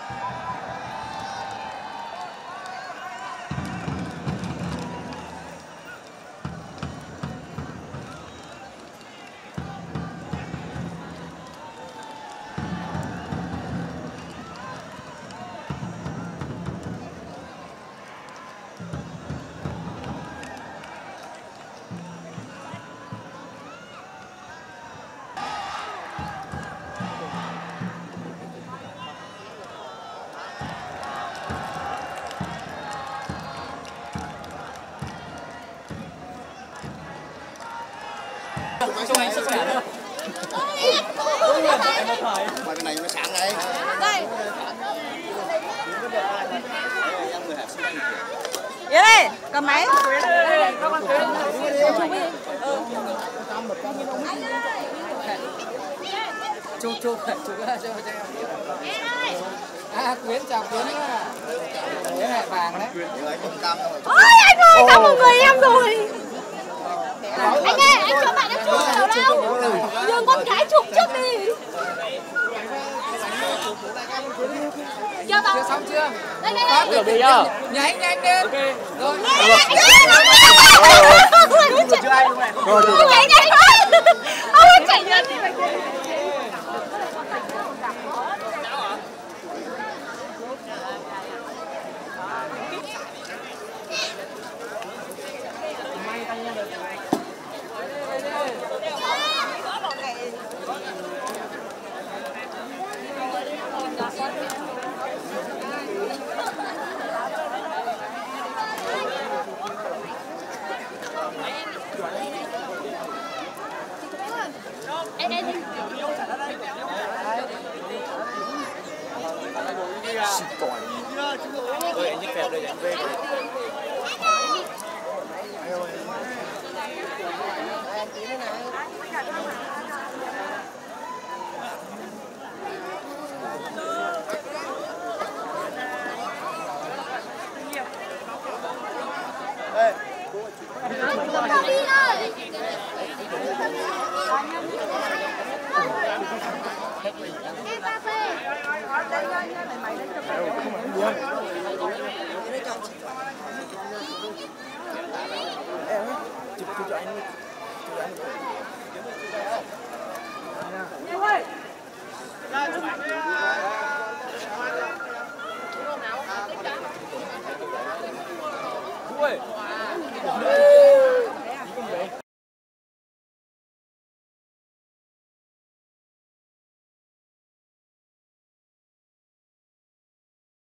Chúc anh sức khỏe nữa. Ngoài bên này mới sáng đấy. Đây. Yên đây, cầm máy. Chúc Quyến chào Quyến nhá. Đấy là vàng đấy. Ôi anh ơi, gặp một người em rồi. Anh ơi, anh cho bạn em chụp đâu đâu. Nhường con gái chụp trước đi. Chưa xong. Chưa xong chưa? Đây đây đây. Đi nhá. Nhanh lên. Ok. Rồi. Chưa ai luôn này. Ông chạy nhanh quá. Ông chạy nhanh đi. Ơi anh nhích phèo đây anh về. Chụp cho anh. Ui.